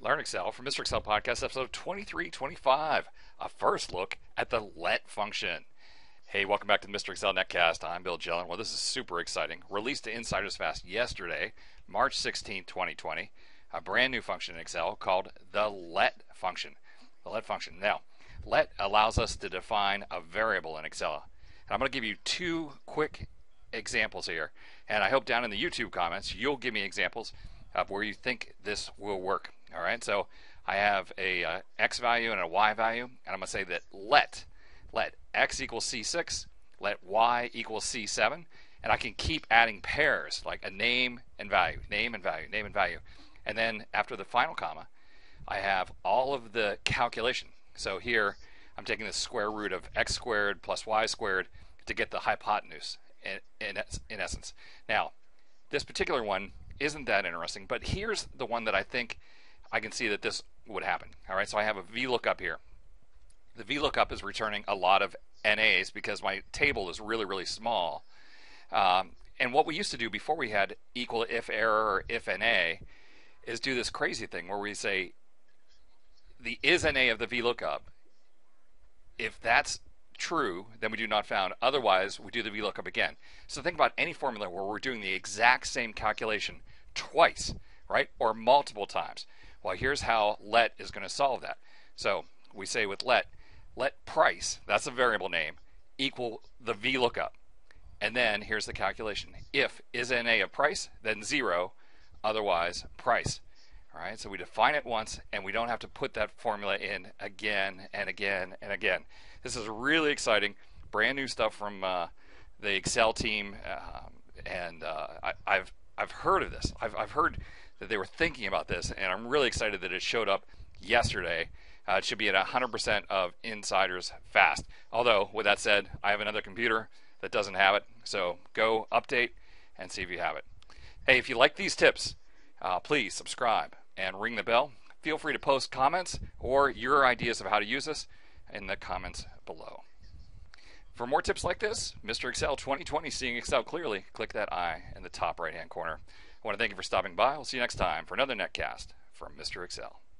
Learn Excel from Mr. Excel Podcast, episode 2325, a first look at the let function. Hey, welcome back to the Mr. Excel Netcast. I'm Bill Jelen. Well, this is super exciting. Released to Insiders Fast yesterday, March 16, 2020, a brand new function in Excel called the let function. The let function. Now, let allows us to define a variable in Excel. And I'm going to give you two quick examples here. And I hope down in the YouTube comments, you'll give me examples of where you think this will work. All right, so I have a x value and a y value, and I'm going to say that let x equals C6, let y equals C7, and I can keep adding pairs like a name and value, name and value, name and value. And then after the final comma, I have all of the calculation. So here I'm taking the square root of x squared plus y squared to get the hypotenuse in essence. Now, this particular one isn't that interesting, but here's the one that I think I can see that this would happen. All right, so I have a VLOOKUP here. The VLOOKUP is returning a lot of NAs because my table is really, really small. And what we used to do before we had equal if error or if NA is do this crazy thing where we say the is NA of the VLOOKUP. If that's true, then we do not found. Otherwise, we do the VLOOKUP again. So think about any formula where we're doing the exact same calculation twice, right? Or multiple times. Well, here's how let is going to solve that. So we say with let price, that's a variable name, equal the VLOOKUP. And then here's the calculation. If is NA of price, then 0, otherwise price. All right, so we define it once, and we don't have to put that formula in again and again and again. This is really exciting, brand new stuff from the Excel team, and I've heard of this. I've heard that they were thinking about this, and I'm really excited that it showed up yesterday. It should be at 100% of Insiders Fast. Although, with that said, I have another computer that doesn't have it, so go update and see if you have it. Hey, if you like these tips, please subscribe and ring the bell. Feel free to post comments or your ideas of how to use this in the comments below. For more tips like this, Mr. Excel 2020, seeing Excel clearly, click that I in the top right-hand corner. I want to thank you for stopping by. We'll see you next time for another netcast from Mr. Excel.